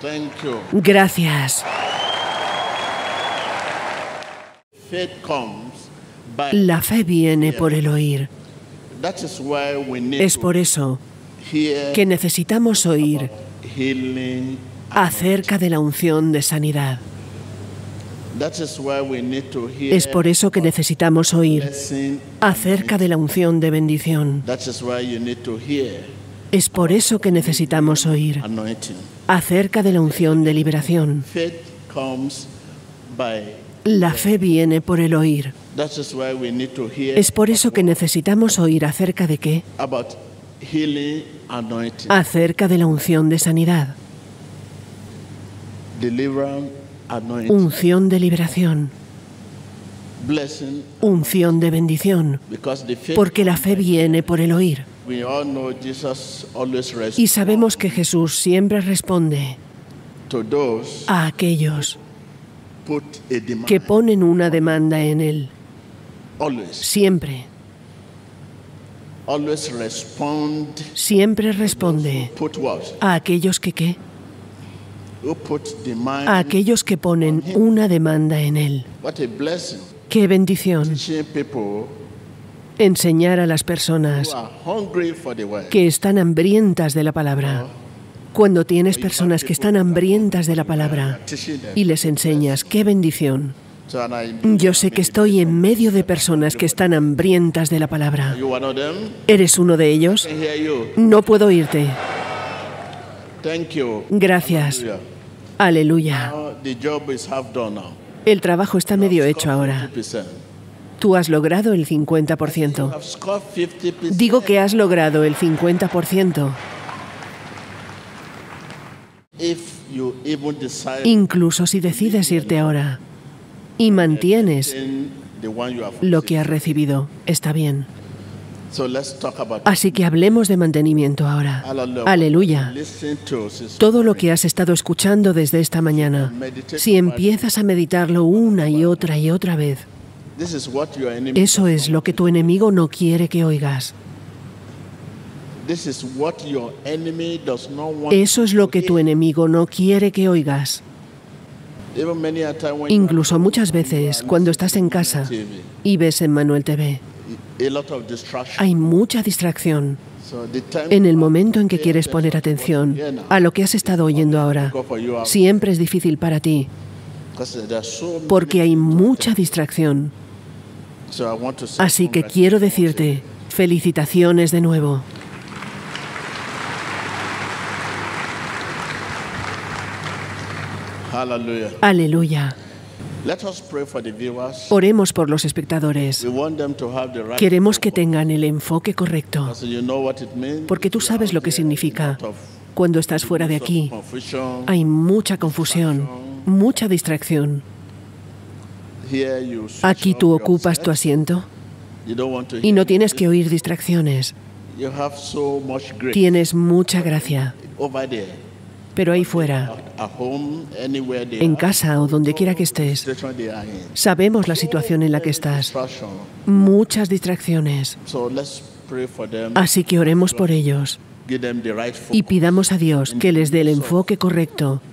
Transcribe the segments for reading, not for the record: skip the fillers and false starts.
Gracias. La fe viene por el oír. Es por eso que necesitamos oír acerca de la unción de sanidad. Es por eso que necesitamos oír acerca de la unción de bendición. Es por eso que necesitamos oír acerca de la unción de liberación. La fe viene por el oír. Es por eso que necesitamos oír acerca de qué? Acerca de la unción de sanidad. Unción de liberación. Unción de bendición. Porque la fe viene por el oír. Y sabemos que Jesús siempre responde a aquellos que ponen una demanda en Él. Siempre. Siempre responde a aquellos que ¿qué? A aquellos que ponen una demanda en Él. ¡Qué bendición! Enseñar a las personas que están hambrientas de la palabra. Cuando tienes personas que están hambrientas de la palabra y les enseñas, ¡qué bendición! Yo sé que estoy en medio de personas que están hambrientas de la palabra. ¿Eres uno de ellos? No puedo oírte. Gracias. Aleluya. El trabajo está medio hecho ahora. Tú has logrado el 50%. Digo que has logrado el 50%. Incluso si decides irte ahora y mantienes lo que has recibido, está bien. Así que hablemos de mantenimiento ahora. Aleluya. Todo lo que has estado escuchando desde esta mañana, si empiezas a meditarlo una y otra vez, eso es lo que tu enemigo no quiere que oigas. Eso es lo que tu enemigo no quiere que oigas. Incluso muchas veces cuando estás en casa y ves Emmanuel TV, hay mucha distracción. En el momento en que quieres poner atención a lo que has estado oyendo ahora, siempre es difícil para ti, porque hay mucha distracción. Así que quiero decirte, felicitaciones de nuevo. Aleluya. Oremos por los espectadores. Queremos que tengan el enfoque correcto, porque tú sabes lo que significa. Cuando estás fuera de aquí, hay mucha confusión, mucha distracción. Aquí tú ocupas tu asiento y no tienes que oír distracciones. Tienes mucha gracia. Pero ahí fuera, en casa o donde quiera que estés, sabemos la situación en la que estás. Muchas distracciones. Así que oremos por ellos y pidamos a Dios que les dé el enfoque correcto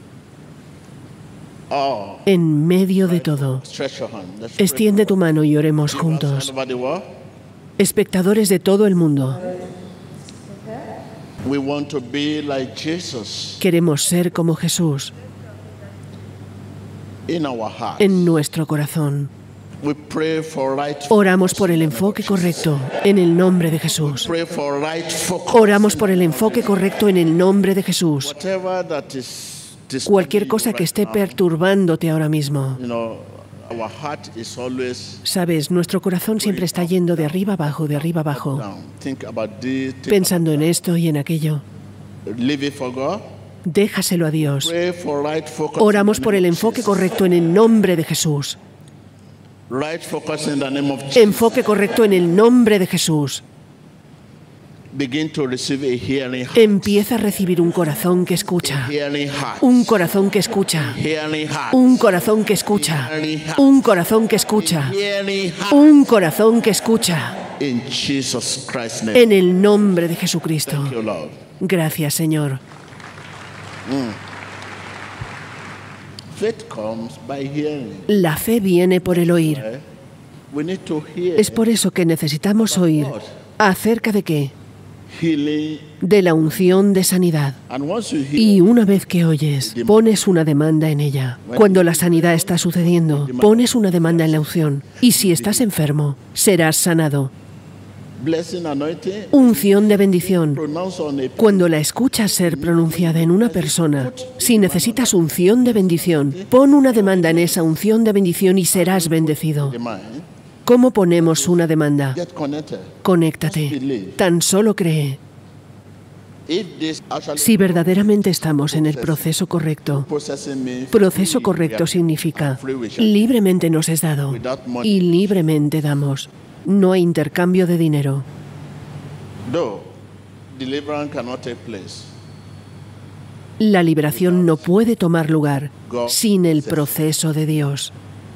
en medio de todo. Extiende tu mano y oremos juntos. Espectadores de todo el mundo, queremos ser como Jesús en nuestro corazón. Oramos por el enfoque correcto en el nombre de Jesús. Oramos por el enfoque correcto en el nombre de Jesús. Cualquier cosa que esté perturbándote ahora mismo. Sabes, nuestro corazón siempre está yendo de arriba abajo, pensando en esto y en aquello. Déjaselo a Dios. Oramos por el enfoque correcto en el nombre de Jesús. Enfoque correcto en el nombre de Jesús. Empieza a recibir un corazón que escucha. Un corazón que escucha. Un corazón que escucha. Un corazón que escucha. Un corazón que escucha. En el nombre de Jesucristo. Gracias, Señor. La fe viene por el oír. Es por eso que necesitamos oír. ¿Acerca de qué? De la unción de sanidad. Y una vez que oyes, pones una demanda en ella. Cuando la sanidad está sucediendo, pones una demanda en la unción. Y si estás enfermo, serás sanado. Unción de bendición. Cuando la escuchas ser pronunciada en una persona, si necesitas unción de bendición, pon una demanda en esa unción de bendición y serás bendecido. ¿Cómo ponemos una demanda? Conéctate. Tan solo cree. Si verdaderamente estamos en el proceso correcto significa libremente nos es dado y libremente damos. No hay intercambio de dinero. La liberación no puede tomar lugar sin el proceso de Dios.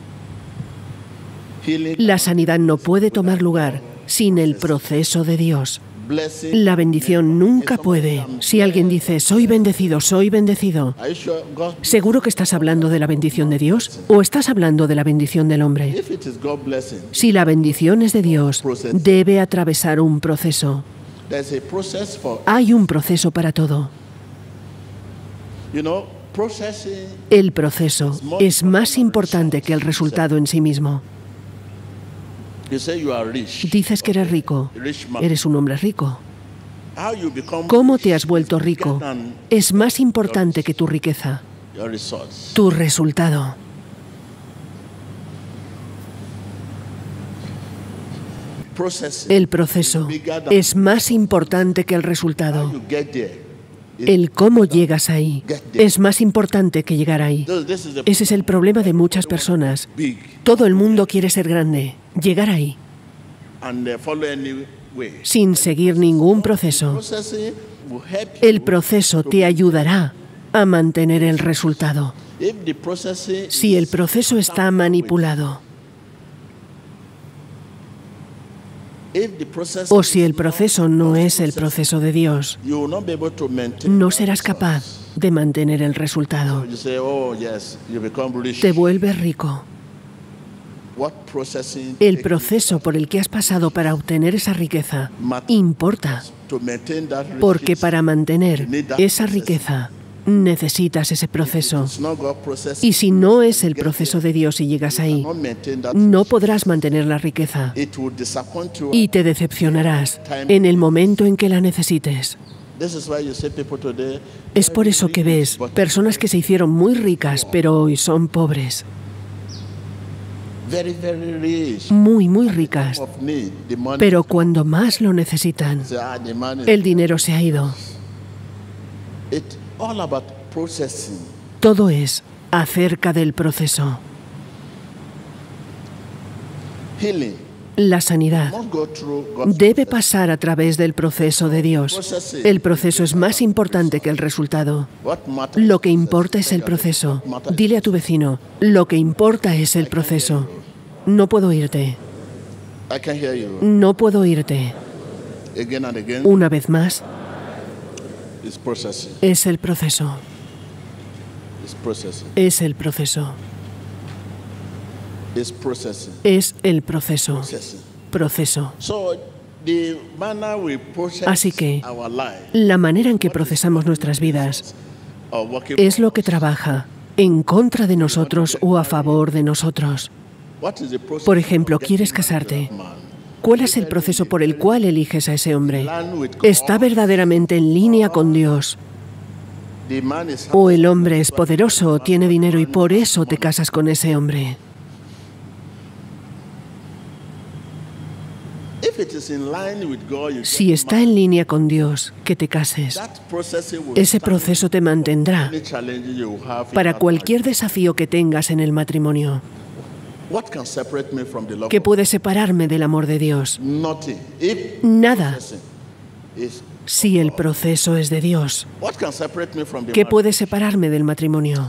La sanidad no puede tomar lugar sin el proceso de Dios. La bendición nunca puede. Si alguien dice, soy bendecido, ¿seguro que estás hablando de la bendición de Dios o estás hablando de la bendición del hombre? Si la bendición es de Dios, debe atravesar un proceso. Hay un proceso para todo. El proceso es más importante que el resultado en sí mismo. Dices que eres rico. Eres un hombre rico. ¿Cómo te has vuelto rico? Es más importante que tu riqueza. Tu resultado. El proceso es más importante que el resultado. El cómo llegas ahí es más importante que llegar ahí. Ese es el problema de muchas personas. Todo el mundo quiere ser grande, llegar ahí, sin seguir ningún proceso. El proceso te ayudará a mantener el resultado. Si el proceso está manipulado, o si el proceso no es el proceso de Dios, no serás capaz de mantener el resultado. Te vuelves rico. El proceso por el que has pasado para obtener esa riqueza importa, porque para mantener esa riqueza necesitas ese proceso. Y si no es el proceso de Dios y llegas ahí, no podrás mantener la riqueza y te decepcionarás en el momento en que la necesites. Es por eso que ves personas que se hicieron muy ricas, pero hoy son pobres. Muy, muy ricas. Pero cuando más lo necesitan, el dinero se ha ido. Todo es acerca del proceso. La sanidad debe pasar a través del proceso de Dios. El proceso es más importante que el resultado. Lo que importa es el proceso. Dile a tu vecino, lo que importa es el proceso. No puedo oírte. No puedo oírte. Una vez más. Es el proceso. Es el proceso. Es el proceso. Proceso. Así que la manera en que procesamos nuestras vidas es lo que trabaja en contra de nosotros o a favor de nosotros. Por ejemplo, ¿quieres casarte? ¿Cuál es el proceso por el cual eliges a ese hombre? ¿Está verdaderamente en línea con Dios? ¿O el hombre es poderoso o tiene dinero y por eso te casas con ese hombre? Si está en línea con Dios, que te cases. Ese proceso te mantendrá para cualquier desafío que tengas en el matrimonio. ¿Qué puede separarme del amor de Dios? Nada. Si el proceso es de Dios, ¿qué puede separarme del matrimonio?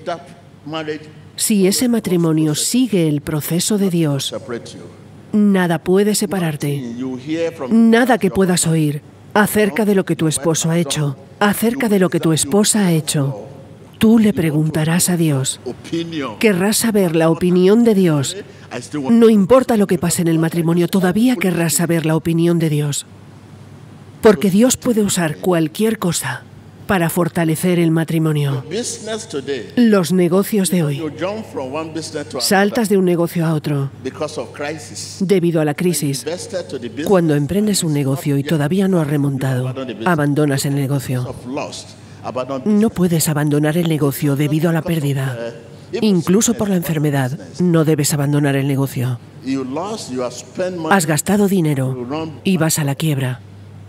Si ese matrimonio sigue el proceso de Dios, nada puede separarte. Nada que puedas oír acerca de lo que tu esposo ha hecho, acerca de lo que tu esposa ha hecho. Tú le preguntarás a Dios. Querrás saber la opinión de Dios. No importa lo que pase en el matrimonio, todavía querrás saber la opinión de Dios. Porque Dios puede usar cualquier cosa para fortalecer el matrimonio. Los negocios de hoy. Saltas de un negocio a otro debido a la crisis. Cuando emprendes un negocio y todavía no has remontado, abandonas el negocio. No puedes abandonar el negocio debido a la pérdida. Incluso por la enfermedad, no debes abandonar el negocio. Has gastado dinero y vas a la quiebra.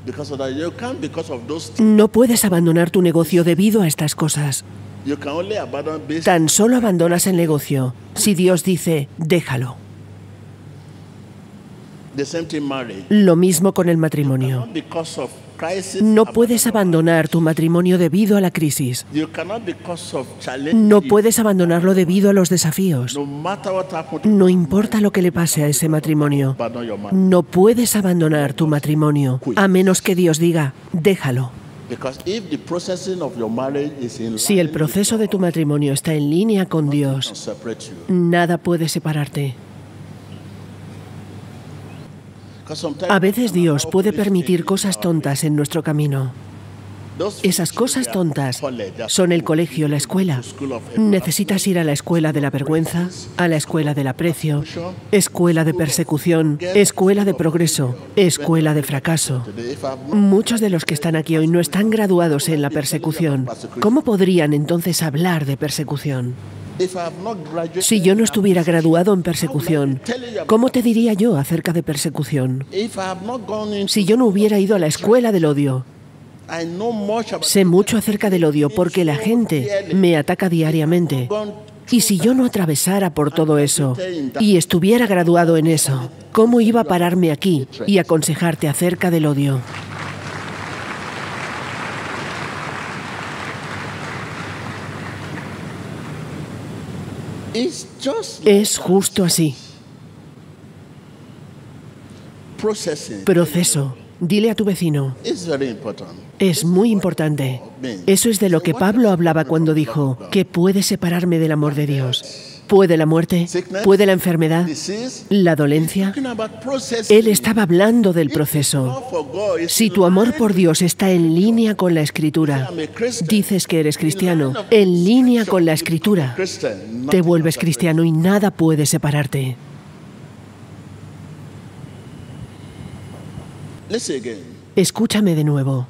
No puedes abandonar tu negocio debido a estas cosas. Tan solo abandonas el negocio si Dios dice, déjalo. Lo mismo con el matrimonio. No puedes abandonar tu matrimonio debido a la crisis. No puedes abandonarlo debido a los desafíos. No importa lo que le pase a ese matrimonio. No puedes abandonar tu matrimonio a menos que Dios diga, déjalo. Si el proceso de tu matrimonio está en línea con Dios, nada puede separarte. A veces Dios puede permitir cosas tontas en nuestro camino. Esas cosas tontas son el colegio, la escuela. Necesitas ir a la escuela de la vergüenza, a la escuela del aprecio, escuela de persecución, escuela de progreso, escuela de fracaso. Muchos de los que están aquí hoy no están graduados en la persecución. ¿Cómo podrían entonces hablar de persecución? Si yo no estuviera graduado en persecución, ¿cómo te diría yo acerca de persecución? Si yo no hubiera ido a la escuela del odio, sé mucho acerca del odio porque la gente me ataca diariamente. Y si yo no atravesara por todo eso y estuviera graduado en eso, ¿cómo iba a pararme aquí y aconsejarte acerca del odio? Es justo así. Proceso. Dile a tu vecino. Es muy importante. Eso es de lo que Pablo hablaba cuando dijo, ¿qué puede separarme del amor de Dios? ¿Puede la muerte? ¿Puede la enfermedad? ¿La dolencia? Él estaba hablando del proceso. Si tu amor por Dios está en línea con la Escritura, dices que eres cristiano, en línea con la Escritura, te vuelves cristiano y nada puede separarte. Escúchame de nuevo.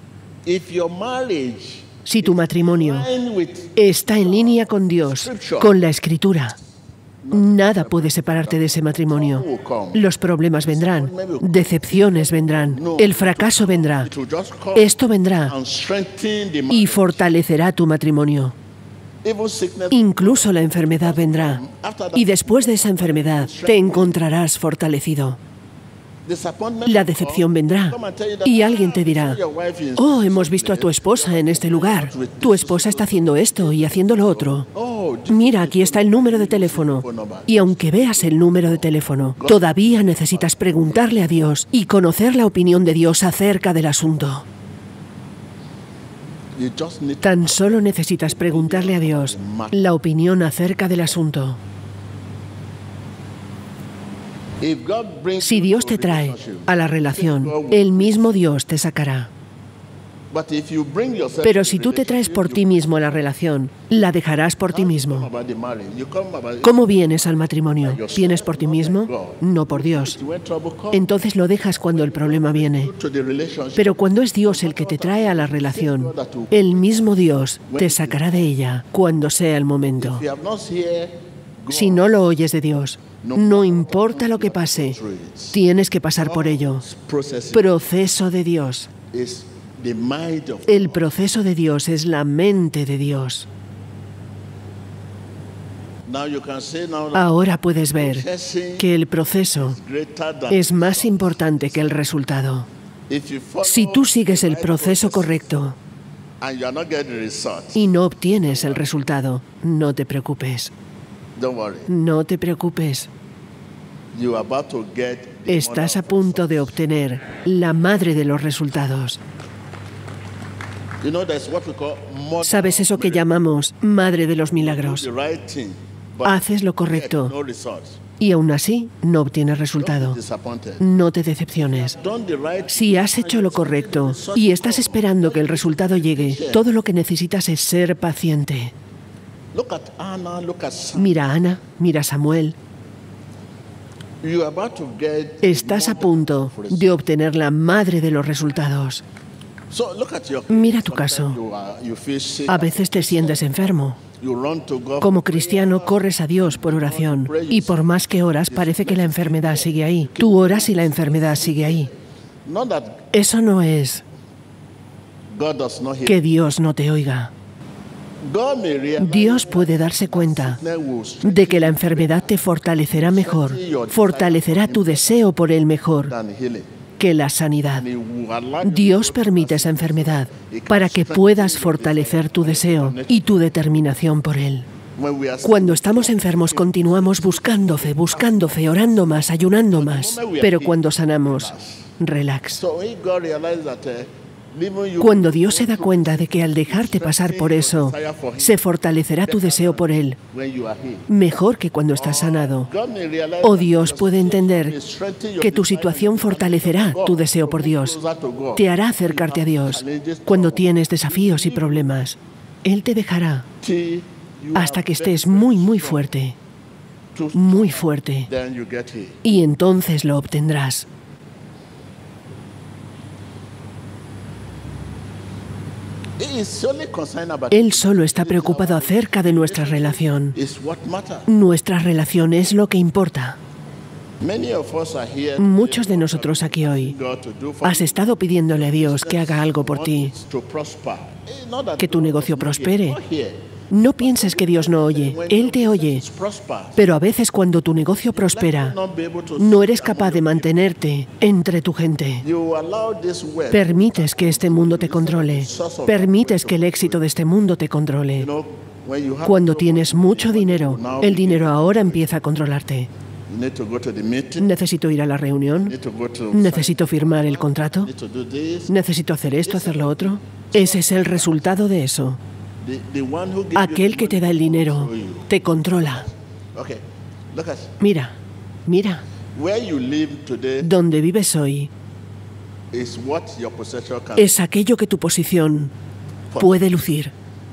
Si tu matrimonio está en línea con Dios, con la Escritura, nada puede separarte de ese matrimonio. Los problemas vendrán, decepciones vendrán, el fracaso vendrá. Esto vendrá y fortalecerá tu matrimonio. Incluso la enfermedad vendrá. Y después de esa enfermedad, te encontrarás fortalecido. La decepción vendrá y alguien te dirá, oh, hemos visto a tu esposa en este lugar. Tu esposa está haciendo esto y haciendo lo otro. Mira, aquí está el número de teléfono. Y aunque veas el número de teléfono, todavía necesitas preguntarle a Dios y conocer la opinión de Dios acerca del asunto. Tan solo necesitas preguntarle a Dios la opinión acerca del asunto. Si Dios te trae a la relación, el mismo Dios te sacará. Pero si tú te traes por ti mismo a la relación, la dejarás por ti mismo. ¿Cómo vienes al matrimonio? ¿Vienes por ti mismo? No por Dios. Entonces lo dejas cuando el problema viene. Pero cuando es Dios el que te trae a la relación, el mismo Dios te sacará de ella cuando sea el momento. Si no lo oyes de Dios, no importa lo que pase, tienes que pasar por ello. Proceso de Dios. El proceso de Dios es la mente de Dios. Ahora puedes ver que el proceso es más importante que el resultado. Si tú sigues el proceso correcto y no obtienes el resultado, no te preocupes. No te preocupes. Estás a punto de obtener la madre de los resultados. ¿Sabes eso que llamamos Madre de los Milagros? Haces lo correcto y aún así no obtienes resultado. No te decepciones. Si has hecho lo correcto y estás esperando que el resultado llegue, todo lo que necesitas es ser paciente. Mira a Ana, mira a Samuel. Estás a punto de obtener la madre de los resultados. Mira tu caso. A veces te sientes enfermo. Como cristiano corres a Dios por oración y por más que oras parece que la enfermedad sigue ahí. Tú oras y la enfermedad sigue ahí. Eso no es que Dios no te oiga. Dios puede darse cuenta de que la enfermedad te fortalecerá mejor, fortalecerá tu deseo por Él mejor que la sanidad. Dios permite esa enfermedad para que puedas fortalecer tu deseo y tu determinación por Él. Cuando estamos enfermos continuamos buscando fe, orando más, ayunando más. Pero cuando sanamos, relax. Cuando Dios se da cuenta de que al dejarte pasar por eso, se fortalecerá tu deseo por Él, mejor que cuando estás sanado. O Dios puede entender que tu situación fortalecerá tu deseo por Dios, te hará acercarte a Dios. Cuando tienes desafíos y problemas, Él te dejará hasta que estés muy fuerte, y entonces lo obtendrás. Él solo está preocupado acerca de nuestra relación. Nuestra relación es lo que importa. Muchos de nosotros aquí hoy has estado pidiéndole a Dios que haga algo por ti, que tu negocio prospere. No pienses que Dios no oye, Él te oye, pero a veces cuando tu negocio prospera, no eres capaz de mantenerte entre tu gente. Permites que este mundo te controle, permites que el éxito de este mundo te controle. Cuando tienes mucho dinero, el dinero ahora empieza a controlarte. Necesito ir a la reunión, necesito firmar el contrato, necesito hacer esto, hacer lo otro. Ese es el resultado de eso. Aquel que te da el dinero te controla. Mira, donde vives hoy es aquello que tu posición puede lucir.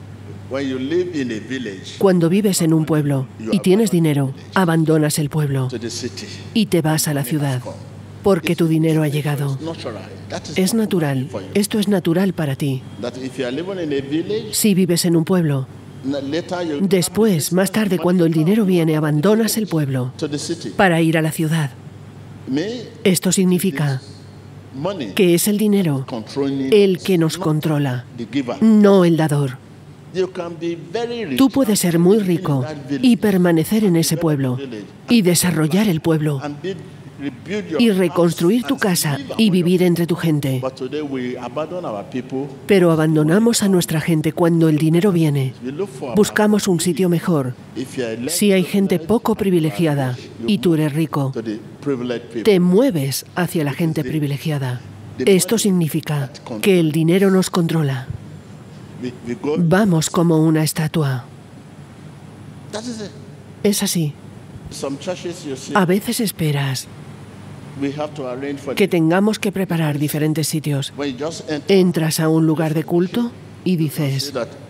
Cuando vives en un pueblo y tienes dinero, abandonas el pueblo y te vas a la ciudad porque tu dinero ha llegado. Es natural. Esto es natural para ti. Si vives en un pueblo, después, más tarde, cuando el dinero viene, abandonas el pueblo para ir a la ciudad. Esto significa que es el dinero el que nos controla, no el dador. Tú puedes ser muy rico y permanecer en ese pueblo y desarrollar el pueblo y reconstruir tu casa y vivir entre tu gente. Pero abandonamos a nuestra gente cuando el dinero viene. Buscamos un sitio mejor. Si hay gente poco privilegiada y tú eres rico, te mueves hacia la gente privilegiada. Esto significa que el dinero nos controla. Vamos como una estatua. Es así. A veces esperas que tengamos que preparar diferentes sitios. Entras a un lugar de culto y dices,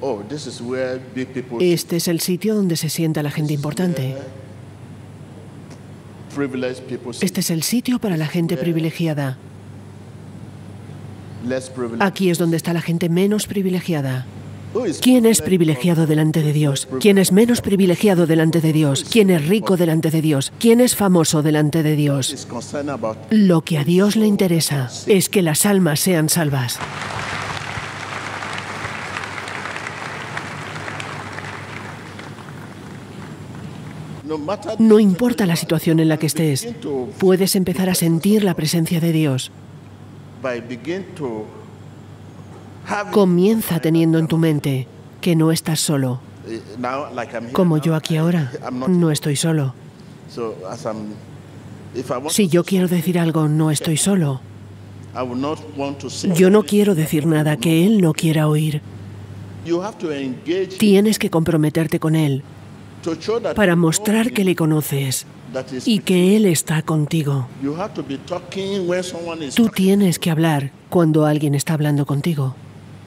este es el sitio donde se sienta la gente importante. Este es el sitio para la gente privilegiada. Aquí es donde está la gente menos privilegiada. ¿Quién es privilegiado delante de Dios? ¿Quién es menos privilegiado delante de Dios? ¿Quién es rico delante de Dios? ¿Quién es famoso delante de Dios? Lo que a Dios le interesa es que las almas sean salvas. No importa la situación en la que estés, puedes empezar a sentir la presencia de Dios. Comienza teniendo en tu mente que no estás solo. Como yo aquí ahora, no estoy solo. Si yo quiero decir algo, no estoy solo. Yo no quiero decir nada que Él no quiera oír. Tienes que comprometerte con Él para mostrar que le conoces y que Él está contigo. Tú tienes que hablar cuando alguien está hablando contigo.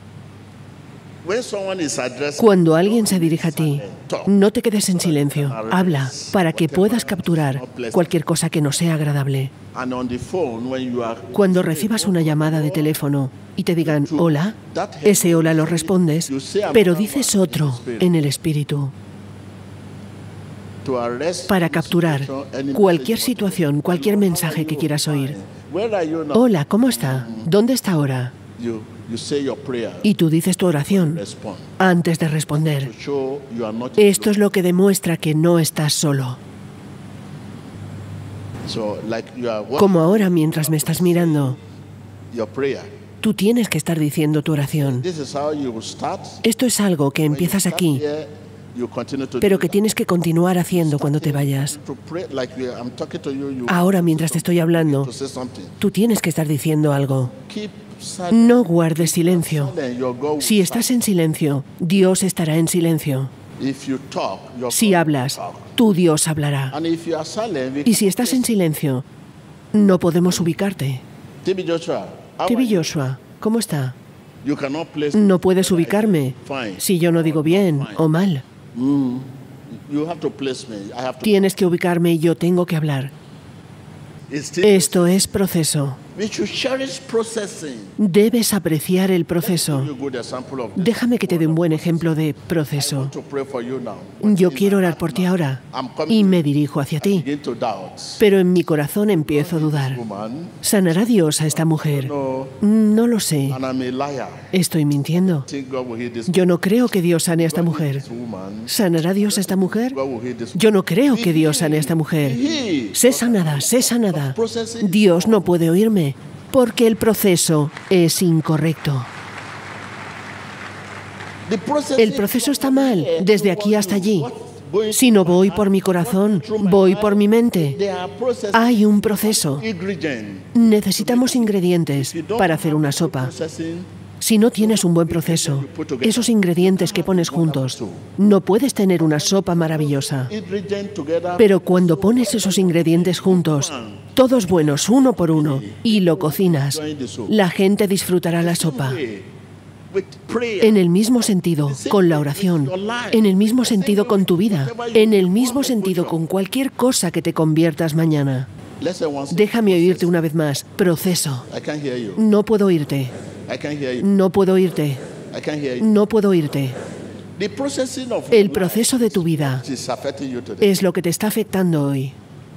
Cuando alguien se dirige a ti, no te quedes en silencio. Habla para que puedas capturar cualquier cosa que no sea agradable. Cuando recibas una llamada de teléfono y te digan hola, ese hola lo respondes, pero dices otro en el espíritu. Para capturar cualquier situación, cualquier mensaje que quieras oír. Hola, ¿cómo está? ¿Dónde está ahora? Y tú dices tu oración antes de responder. Esto es lo que demuestra que no estás solo. Como ahora mientras me estás mirando, tú tienes que estar diciendo tu oración. Esto es algo que empiezas aquí, pero que tienes que continuar haciendo cuando te vayas. Ahora mientras te estoy hablando, tú tienes que estar diciendo algo. No guardes silencio. Si estás en silencio, Dios estará en silencio. Si hablas, tu Dios hablará. Y si estás en silencio, no podemos ubicarte. T.B. Joshua, ¿cómo está? No puedes ubicarme si yo no digo bien o mal. Tienes que ubicarme y yo tengo que hablar. Esto es proceso. Debes apreciar el proceso. Déjame que te dé un buen ejemplo de proceso. Yo quiero orar por ti ahora y me dirijo hacia ti, pero en mi corazón empiezo a dudar. ¿Sanará Dios a esta mujer? No lo sé. ¿Estoy mintiendo? Yo no creo que Dios sane a esta mujer. ¿Sanará Dios a esta mujer? Yo no creo que Dios sane a esta mujer. Sé sanada, sé sanada. Dios no puede oírme porque el proceso es incorrecto. El proceso está mal, desde aquí hasta allí. Si no voy por mi corazón, voy por mi mente. Hay un proceso. Necesitamos ingredientes para hacer una sopa. Si no tienes un buen proceso, esos ingredientes que pones juntos, no puedes tener una sopa maravillosa. Pero cuando pones esos ingredientes juntos, todos buenos, uno por uno, y lo cocinas, la gente disfrutará la sopa. En el mismo sentido, con la oración, en el mismo sentido con tu vida, en el mismo sentido con cualquier cosa que te conviertas mañana. Déjame oírte una vez más. Proceso. No puedo oírte. No puedo oírte. No puedo oírte. El proceso de tu vida es lo que te está afectando hoy.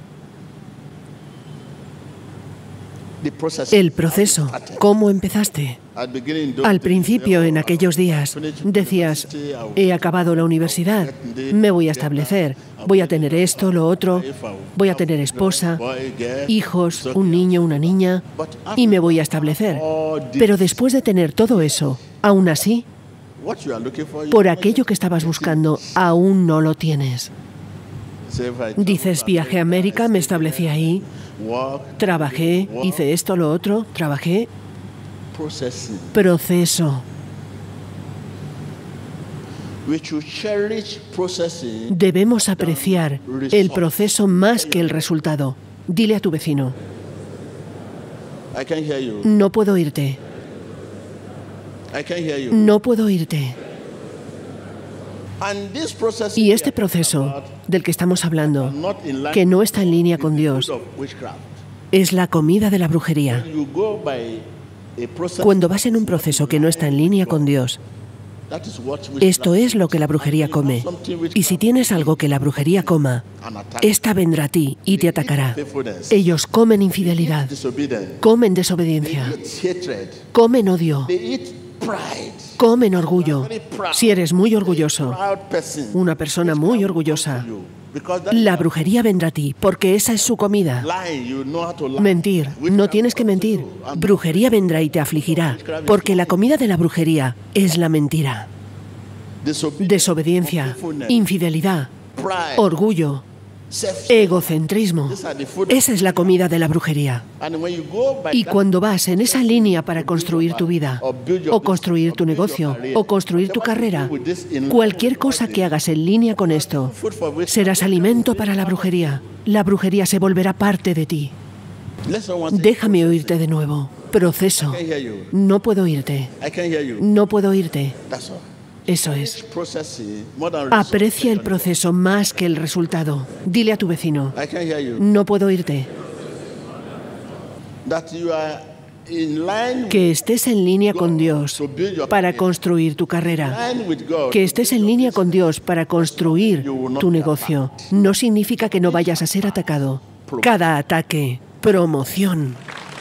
El proceso. ¿Cómo empezaste? Al principio, en aquellos días, decías, he acabado la universidad, me voy a establecer, voy a tener esto, lo otro, voy a tener esposa, hijos, un niño, una niña, y me voy a establecer. Pero después de tener todo eso, aún así, por aquello que estabas buscando, aún no lo tienes. Dices, viajé a América, me establecí ahí, trabajé, hice esto, lo otro, trabajé. Proceso. Debemos apreciar el proceso más que el resultado. Dile a tu vecino. No puedo oírte. No puedo oírte. Y este proceso del que estamos hablando, que no está en línea con Dios, es la comida de la brujería. Cuando vas en un proceso que no está en línea con Dios, esto es lo que la brujería come. Y si tienes algo que la brujería coma, esta vendrá a ti y te atacará. Ellos comen infidelidad, comen desobediencia, comen odio, comen orgullo. Si eres muy orgulloso, una persona muy orgullosa, la brujería vendrá a ti, porque esa es su comida. Mentir, no tienes que mentir. Brujería vendrá y te afligirá, porque la comida de la brujería es la mentira. Desobediencia, infidelidad, orgullo, Egocentrismo. Esa es la comida de la brujería. Y cuando vas en esa línea para construir tu vida, o construir tu negocio, o construir tu carrera, cualquier cosa que hagas en línea con esto, serás alimento para la brujería. La brujería se volverá parte de ti. Déjame oírte de nuevo. Proceso. No puedo oírte. No puedo oírte. Eso es. Aprecia el proceso más que el resultado. Dile a tu vecino, no puedo oírte. Que estés en línea con Dios para construir tu carrera. Que estés en línea con Dios para construir tu negocio. No significa que no vayas a ser atacado. Cada ataque, promoción.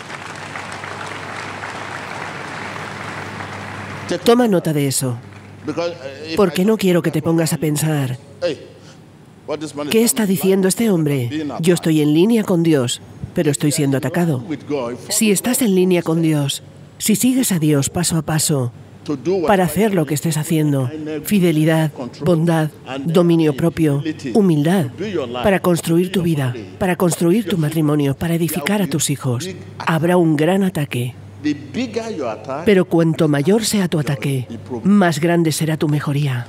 Toma nota de eso. Porque no quiero que te pongas a pensar, ¿qué está diciendo este hombre? Yo estoy en línea con Dios, pero estoy siendo atacado. Si estás en línea con Dios, si sigues a Dios paso a paso, para hacer lo que estés haciendo, fidelidad, bondad, dominio propio, humildad, para construir tu vida, para construir tu matrimonio, para edificar a tus hijos, habrá un gran ataque. Pero cuanto mayor sea tu ataque, más grande será tu mejoría.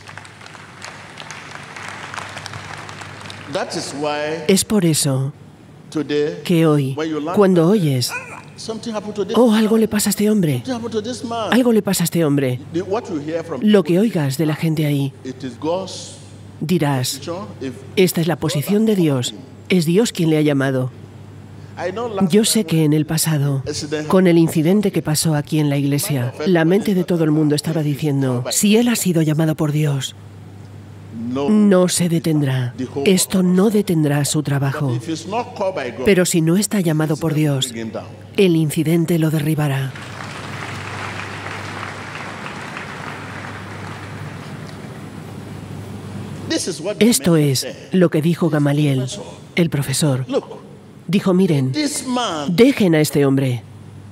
Es por eso que hoy, cuando oyes, oh, algo le pasa a este hombre, algo le pasa a este hombre, lo que oigas de la gente ahí, dirás, esta es la posición de Dios, es Dios quien le ha llamado. Yo sé que en el pasado, con el incidente que pasó aquí en la iglesia, la mente de todo el mundo estaba diciendo, si él ha sido llamado por Dios, no se detendrá. Esto no detendrá su trabajo. Pero si no está llamado por Dios, el incidente lo derribará. Esto es lo que dijo Gamaliel, el profesor. Dijo, miren, dejen a este hombre.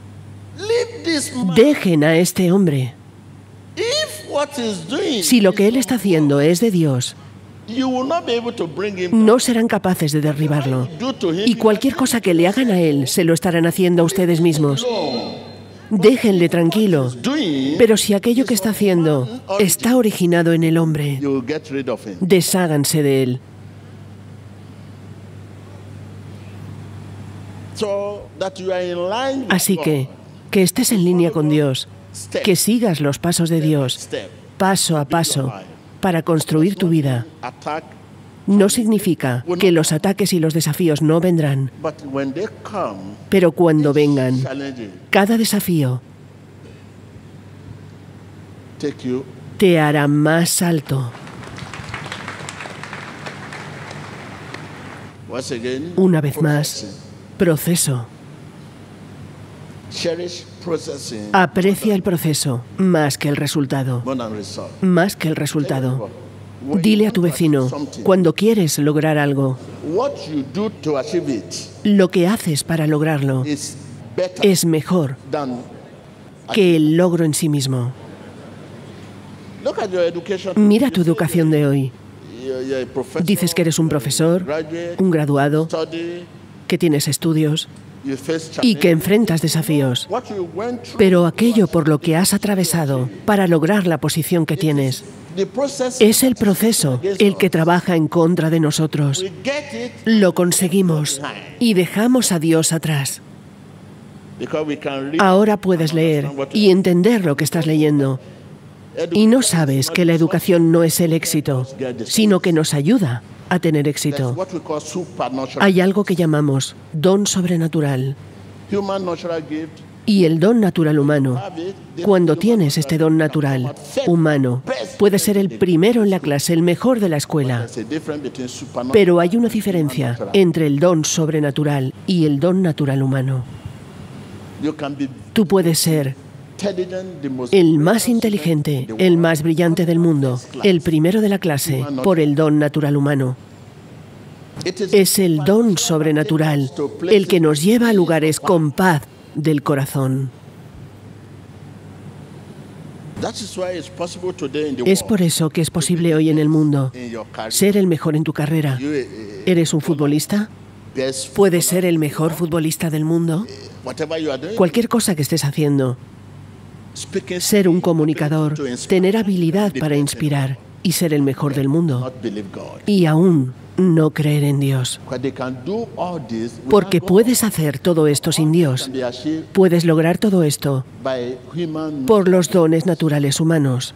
Dejen a este hombre. Si lo que él está haciendo es de Dios, no serán capaces de derribarlo. Y cualquier cosa que le hagan a él, se lo estarán haciendo a ustedes mismos. Déjenle tranquilo. Pero si aquello que está haciendo está originado en el hombre, desháganse de él. Así que estés en línea con Dios, que sigas los pasos de Dios, paso a paso, para construir tu vida. No significa que los ataques y los desafíos no vendrán, pero cuando vengan, cada desafío te hará más alto. Una vez más, proceso. Aprecia el proceso más que el resultado. Más que el resultado. Dile a tu vecino, cuando quieres lograr algo, lo que haces para lograrlo es mejor que el logro en sí mismo. Mira tu educación de hoy. Dices que eres un profesor, un graduado, que tienes estudios y que enfrentas desafíos. Pero aquello por lo que has atravesado para lograr la posición que tienes, es el proceso el que trabaja en contra de nosotros. Lo conseguimos y dejamos a Dios atrás. Ahora puedes leer y entender lo que estás leyendo. Y no sabes que la educación no es el éxito, sino que nos ayuda a tener éxito. Hay algo que llamamos don sobrenatural. Y el don natural humano, cuando tienes este don natural humano, puedes ser el primero en la clase, el mejor de la escuela. Pero hay una diferencia entre el don sobrenatural y el don natural humano. Tú puedes ser el más inteligente, el más brillante del mundo, el primero de la clase, por el don natural humano. Es el don sobrenatural el que nos lleva a lugares con paz del corazón. Es por eso que es posible hoy en el mundo ser el mejor en tu carrera, ¿Eres un futbolista? ¿Puedes ser el mejor futbolista del mundo? Cualquier cosa que estés haciendo. Ser un comunicador, tener habilidad para inspirar y ser el mejor del mundo. Y aún no creer en Dios. Porque puedes hacer todo esto sin Dios. Puedes lograr todo esto por los dones naturales humanos.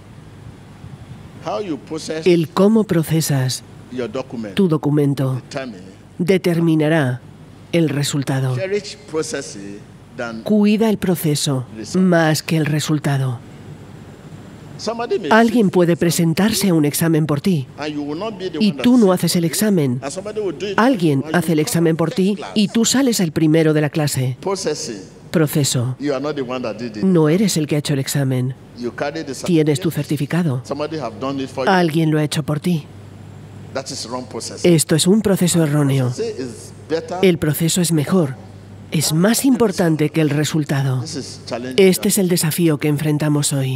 El cómo procesas tu documento determinará el resultado. Cuida el proceso más que el resultado. Alguien puede presentarse a un examen por ti y tú no haces el examen. Alguien hace el examen por ti y tú sales el primero de la clase. Proceso. No eres el que ha hecho el examen. Tienes tu certificado. Alguien lo ha hecho por ti. Esto es un proceso erróneo. El proceso es mejor. Es más importante que el resultado. Este es el desafío que enfrentamos hoy.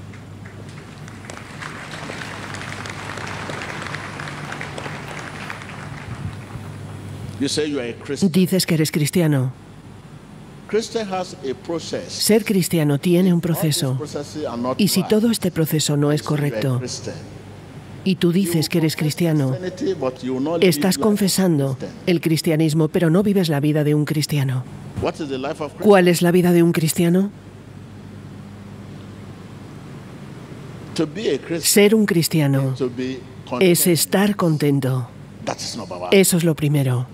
Dices que eres cristiano. Ser cristiano tiene un proceso. Y si todo este proceso no es correcto, y tú dices que eres cristiano, estás confesando el cristianismo, pero no vives la vida de un cristiano. ¿Cuál es la vida de un cristiano? Ser un cristiano es estar contento. Eso es lo primero.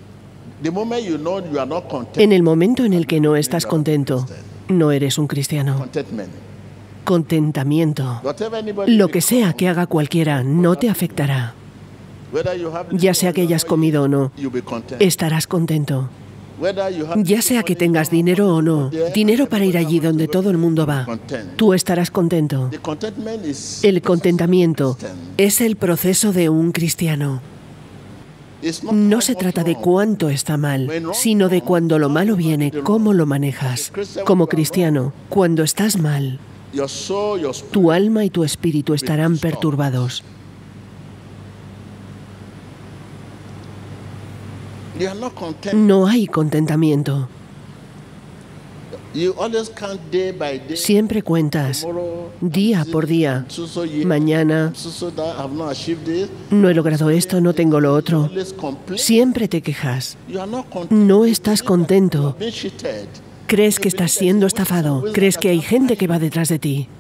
En el momento en el que no estás contento, no eres un cristiano. Contentamiento. Lo que sea que haga cualquiera no te afectará. Ya sea que hayas comido o no, estarás contento. Ya sea que tengas dinero o no, dinero para ir allí donde todo el mundo va, tú estarás contento. El contentamiento es el proceso de un cristiano. No se trata de cuánto está mal, sino de cuando lo malo viene, cómo lo manejas. Como cristiano, cuando estás mal, tu alma y tu espíritu estarán perturbados. No hay contentamiento. Siempre cuentas, día por día, mañana, no he logrado esto, no tengo lo otro. Siempre te quejas. No estás contento. Crees que estás siendo estafado. Crees que hay gente que va detrás de ti.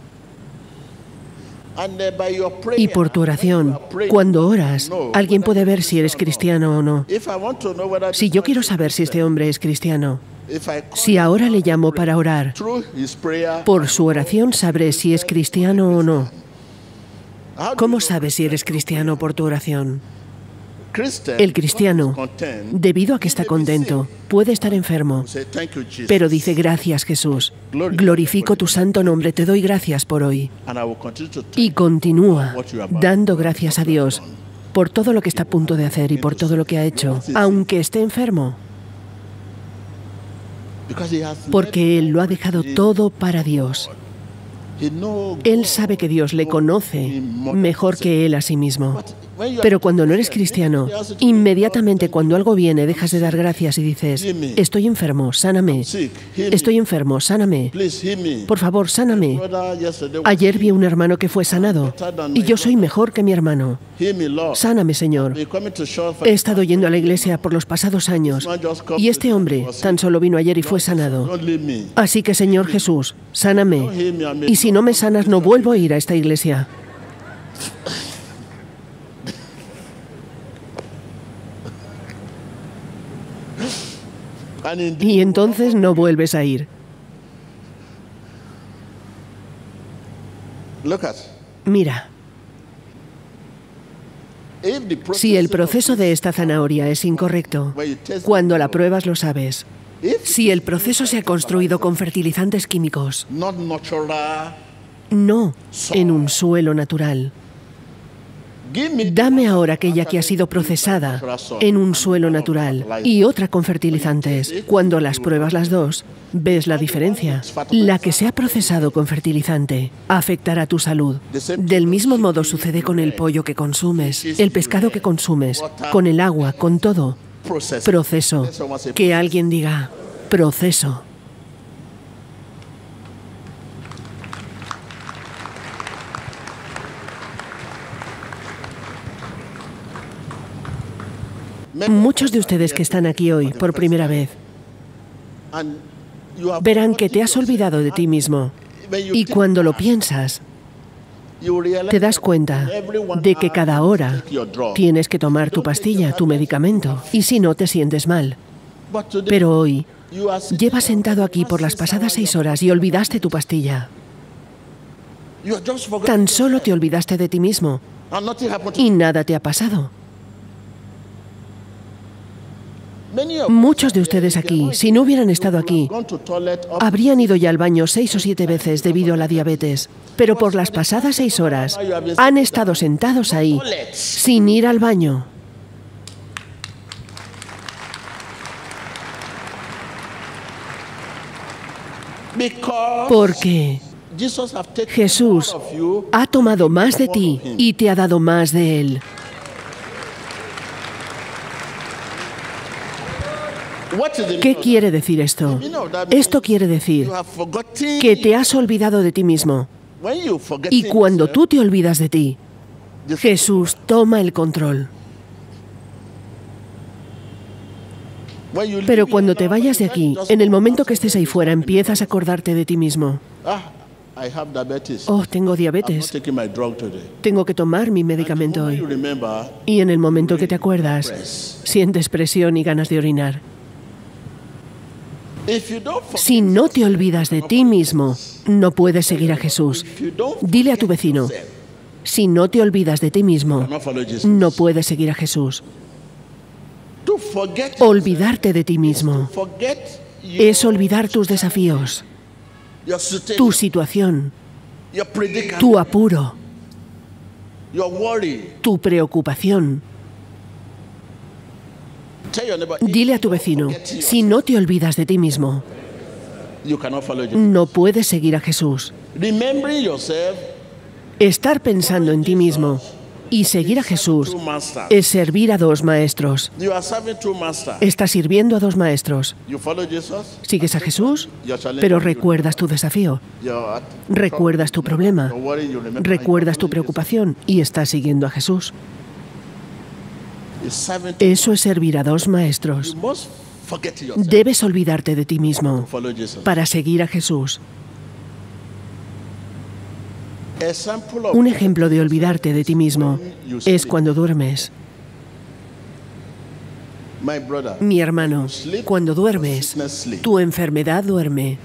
Y por tu oración, cuando oras, alguien puede ver si eres cristiano o no. Si yo quiero saber si este hombre es cristiano, si ahora le llamo para orar, por su oración sabré si es cristiano o no. ¿Cómo sabes si eres cristiano por tu oración? El cristiano, debido a que está contento, puede estar enfermo, pero dice: gracias, Jesús, glorifico tu santo nombre, te doy gracias por hoy. Y continúa dando gracias a Dios por todo lo que está a punto de hacer y por todo lo que ha hecho, aunque esté enfermo. Porque Él lo ha dejado todo para Dios. Él sabe que Dios le conoce mejor que Él a sí mismo. Pero cuando no eres cristiano, inmediatamente cuando algo viene, dejas de dar gracias y dices: estoy enfermo, sáname. Estoy enfermo, sáname. Por favor, sáname. Ayer vi a un hermano que fue sanado y yo soy mejor que mi hermano. Sáname, Señor. He estado yendo a la iglesia por los pasados años y este hombre tan solo vino ayer y fue sanado. Así que, Señor Jesús, sáname. Y si no me sanas, no vuelvo a ir a esta iglesia. Y entonces no vuelves a ir. Mira, si el proceso de esta zanahoria es incorrecto, cuando la pruebas lo sabes. Si el proceso se ha construido con fertilizantes químicos, no en un suelo natural, Dame ahora aquella que ha sido procesada en un suelo natural y otra con fertilizantes. Cuando las pruebas las dos, ves la diferencia. La que se ha procesado con fertilizante afectará tu salud. Del mismo modo sucede con el pollo que consumes, el pescado que consumes, con el agua, con todo. Proceso. Que alguien diga, proceso. Muchos de ustedes que están aquí hoy por primera vez verán que te has olvidado de ti mismo. Y cuando lo piensas, te das cuenta de que cada hora tienes que tomar tu pastilla, tu medicamento, y si no, te sientes mal. Pero hoy, llevas sentado aquí por las pasadas 6 horas y olvidaste tu pastilla. Tan solo te olvidaste de ti mismo y nada te ha pasado. Muchos de ustedes aquí, si no hubieran estado aquí, habrían ido ya al baño 6 o 7 veces debido a la diabetes. Pero por las pasadas 6 horas han estado sentados ahí, sin ir al baño. Porque Jesús ha tomado más de ti y te ha dado más de Él. ¿Qué quiere decir esto? Esto quiere decir que te has olvidado de ti mismo. Y cuando tú te olvidas de ti, Jesús toma el control. Pero cuando te vayas de aquí, en el momento que estés ahí fuera, empiezas a acordarte de ti mismo. Oh, tengo diabetes. Tengo que tomar mi medicamento hoy. Y en el momento que te acuerdas, sientes presión y ganas de orinar. Si no te olvidas de ti mismo, no puedes seguir a Jesús. Dile a tu vecino, si no te olvidas de ti mismo, no puedes seguir a Jesús. Olvidarte de ti mismo es olvidar tus desafíos, tu situación, tu apuro, tu preocupación. Dile a tu vecino, si no te olvidas de ti mismo, no puedes seguir a Jesús. Estar pensando en ti mismo y seguir a Jesús es servir a 2 maestros. Estás sirviendo a 2 maestros. Sigues a Jesús, pero recuerdas tu desafío, recuerdas tu problema, recuerdas tu preocupación y estás siguiendo a Jesús. Eso es servir a 2 maestros. Debes olvidarte de ti mismo para seguir a Jesús. Un ejemplo de olvidarte de ti mismo es cuando duermes. Mi hermano, cuando duermes, tu enfermedad duerme.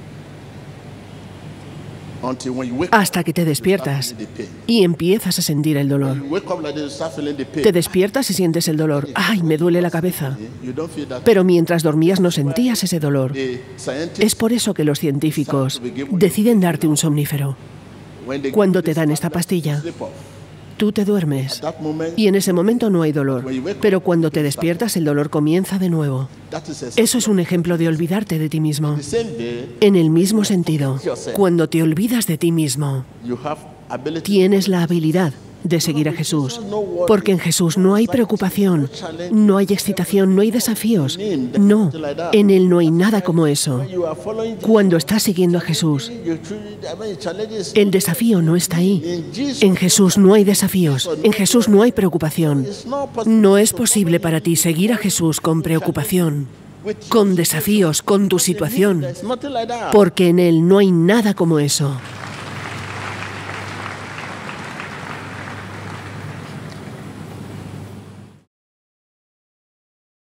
Hasta que te despiertas y empiezas a sentir el dolor. Te despiertas y sientes el dolor. ¡Ay, me duele la cabeza! Pero mientras dormías no sentías ese dolor. Es por eso que los científicos deciden darte un somnífero. Cuando te dan esta pastilla, tú te duermes y en ese momento no hay dolor. Pero cuando te despiertas, el dolor comienza de nuevo. Eso es un ejemplo de olvidarte de ti mismo. En el mismo sentido, cuando te olvidas de ti mismo, tienes la habilidad de seguir a Jesús. Porque en Jesús no hay preocupación, no hay excitación, no hay desafíos. No, en Él no hay nada como eso. Cuando estás siguiendo a Jesús, el desafío no está ahí. En Jesús no hay desafíos, en Jesús no hay preocupación. No es posible para ti seguir a Jesús con preocupación, con desafíos, con tu situación, porque en Él no hay nada como eso.